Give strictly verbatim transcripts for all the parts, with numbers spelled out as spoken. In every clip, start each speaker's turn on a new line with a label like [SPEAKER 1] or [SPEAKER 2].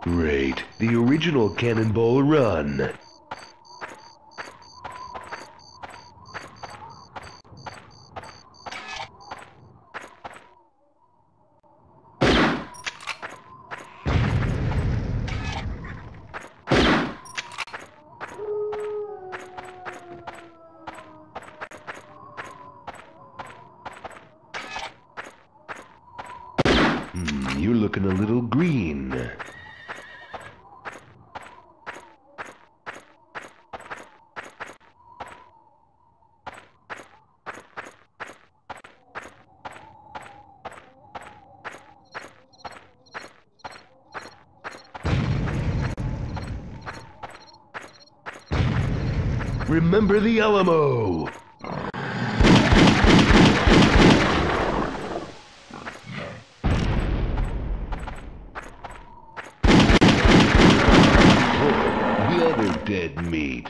[SPEAKER 1] Great. The original Cannonball Run. Hmm, you're looking a little green. Remember the Alamo! The other dead meat.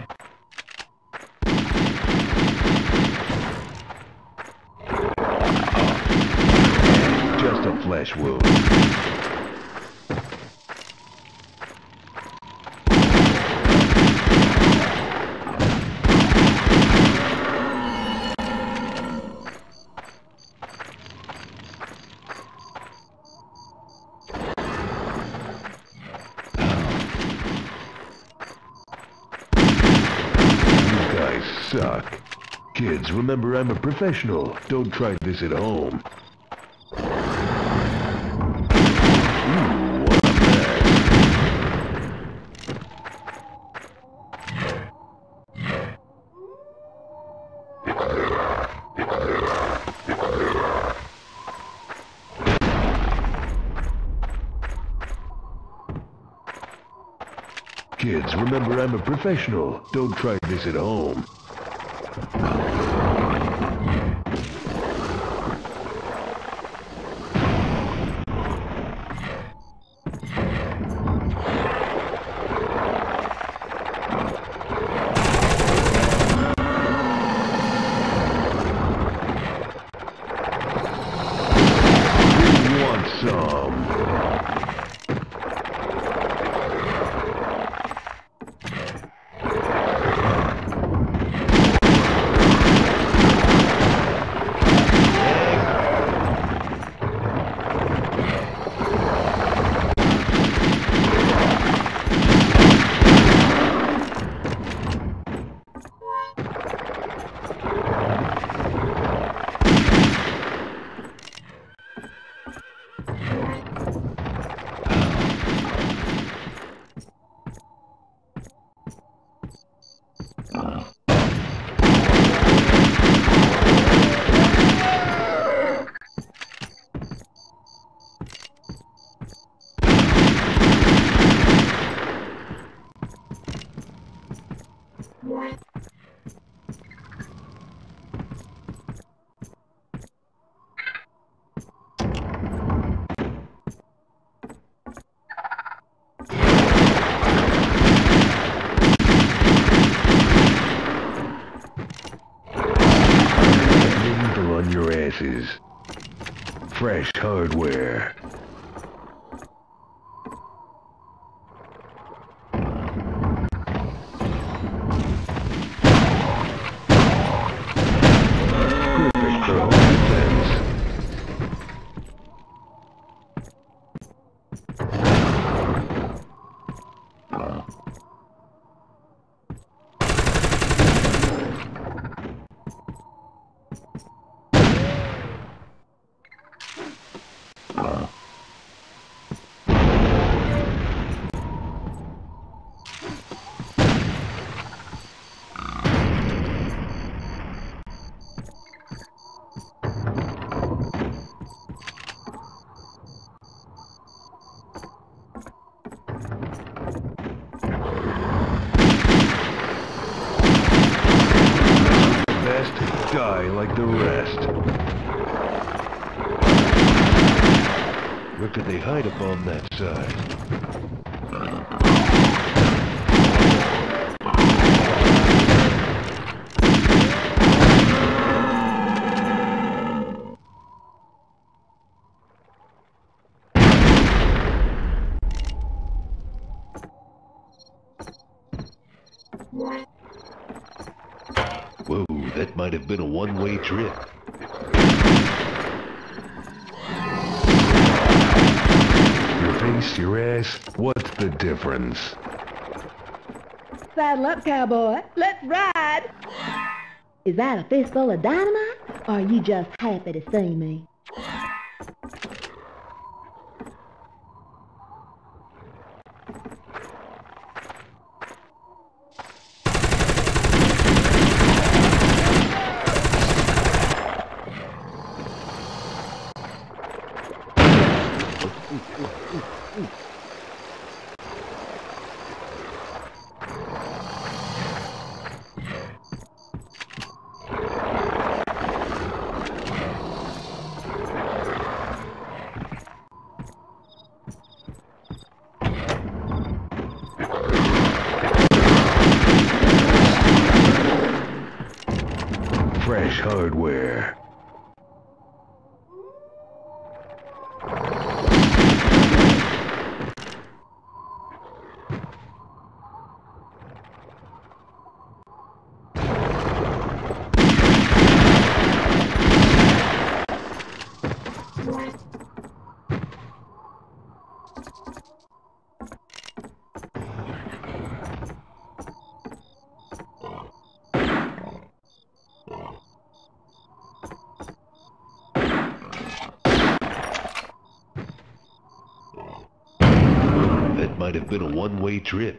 [SPEAKER 1] Just a flesh wound. Suck. Kids, remember I'm a professional. Don't try this at home. Ooh, what a mess. Kids, remember I'm a professional. Don't try this at home. You want some? On your asses. Fresh hardware. Perfect for home defense. Die like the rest. Where could they hide up on that side? That might have been a one-way trip. Your face, your ass, what's the difference?
[SPEAKER 2] Saddle up, cowboy. Let's ride. Is that a fistful of dynamite, or are you just happy to see me?
[SPEAKER 1] Fresh hardware. That might have been a one-way trip.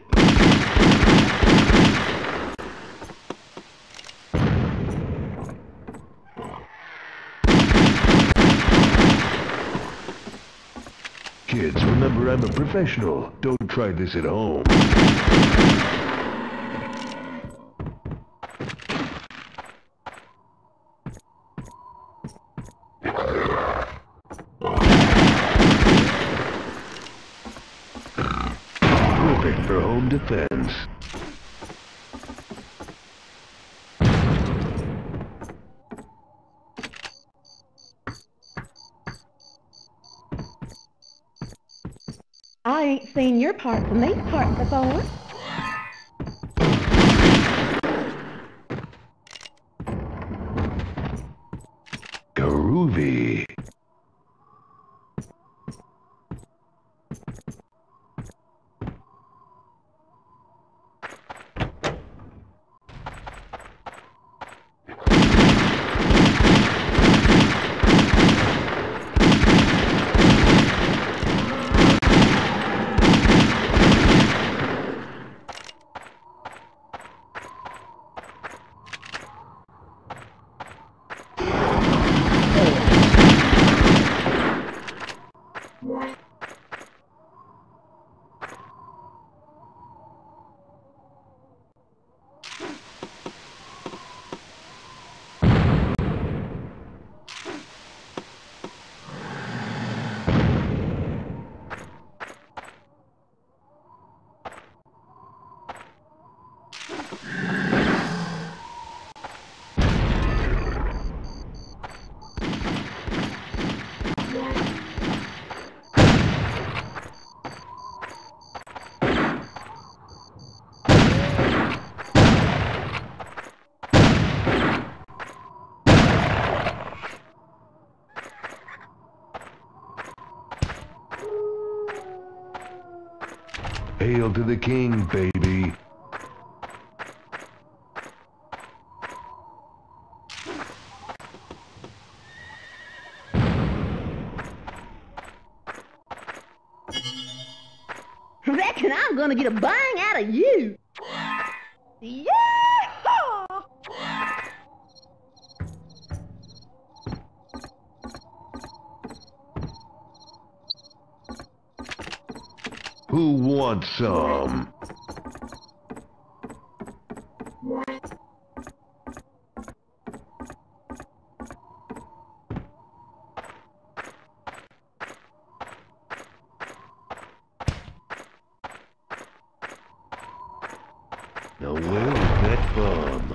[SPEAKER 1] Kids, remember I'm a professional. Don't try this at home. Perfect for home defense.
[SPEAKER 2] I ain't seen your parts in these parts before.
[SPEAKER 1] Groovy. Hail to the king, baby.
[SPEAKER 2] Reckon I'm gonna get a bang out of you. Yeah!
[SPEAKER 1] Who wants some? Now where is that bomb?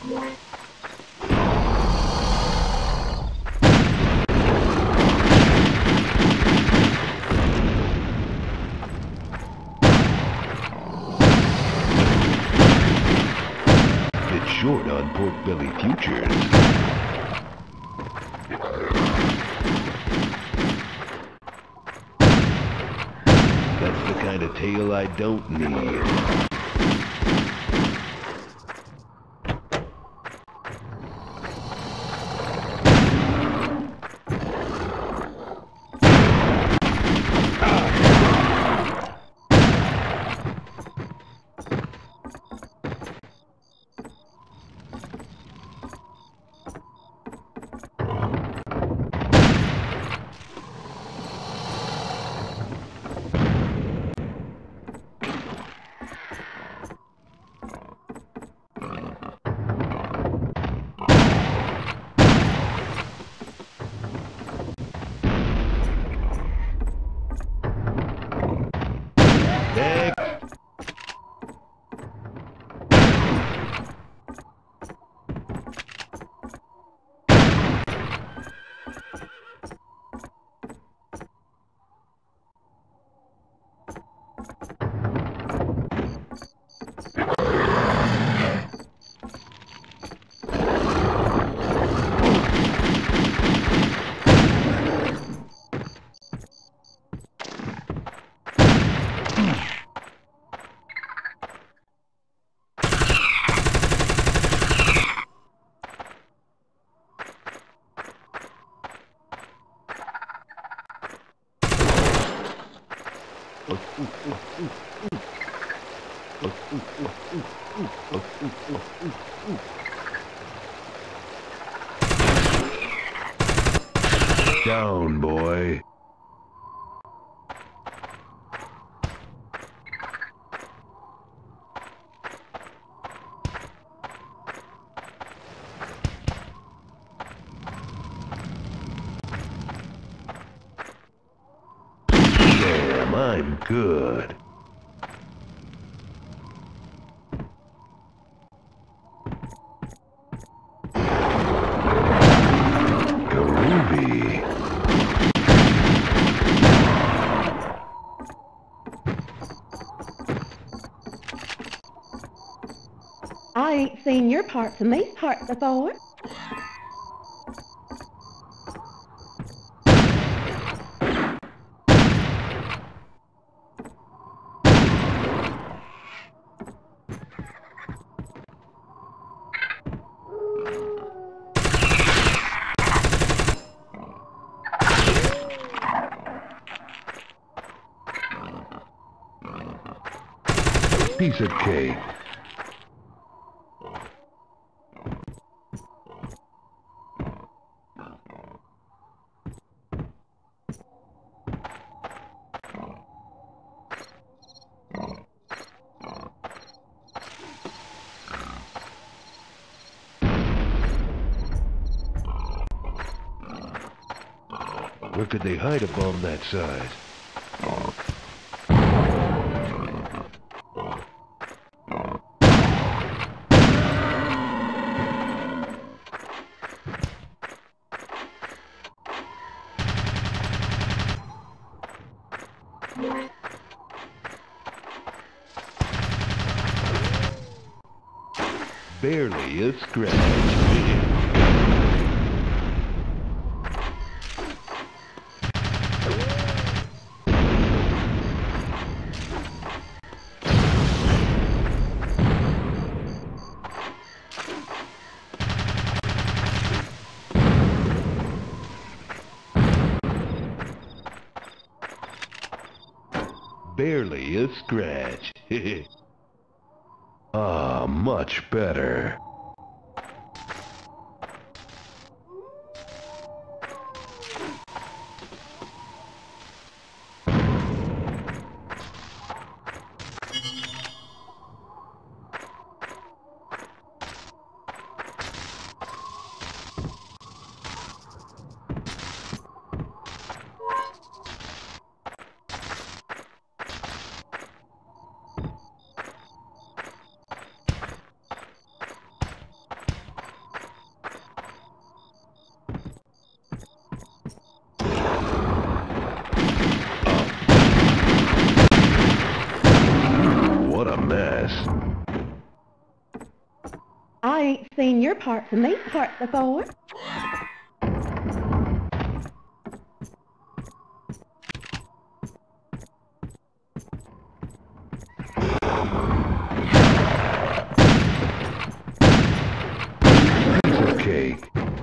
[SPEAKER 1] Bit short on pork belly futures. That's the kind of tail I don't need. Down, boy. Damn, I'm good. Groovy.
[SPEAKER 2] I ain't seen your parts in these parts before.
[SPEAKER 1] Piece of cake. Where could they hide a bomb that size? Barely a scratch. Barely a scratch. Ah, much better. dumbass.
[SPEAKER 2] I ain't seen your parts in these parts before.
[SPEAKER 1] Piece of cake.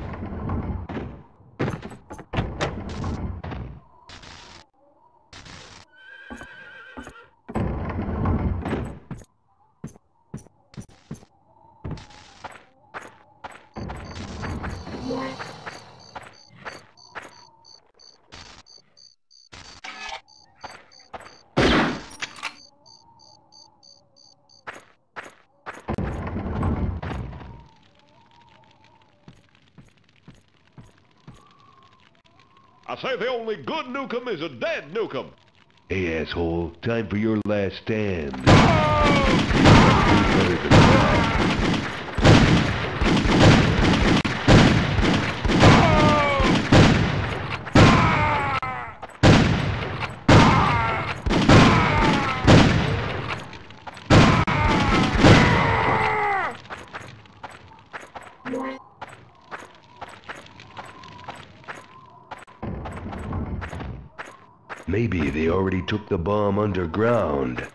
[SPEAKER 3] I say the only good Nukem is a dead Nukem.
[SPEAKER 1] Hey, asshole, time for your last stand. You must do better than that. Maybe they already took the bomb underground.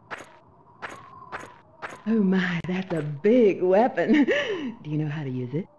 [SPEAKER 2] Oh my, that's a big weapon. Do you know how to use it?